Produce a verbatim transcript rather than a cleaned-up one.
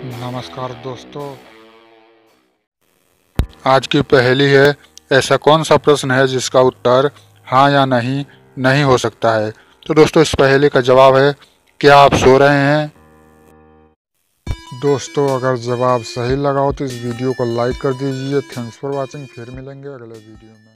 नमस्कार दोस्तों, आज की पहेली है। ऐसा कौन सा प्रश्न है जिसका उत्तर हाँ या नहीं नहीं हो सकता है। तो दोस्तों, इस पहेली का जवाब है, क्या आप सो रहे हैं? दोस्तों, अगर जवाब सही लगा हो तो इस वीडियो को लाइक कर दीजिए। Thanks for watching. फिर मिलेंगे अगले वीडियो में।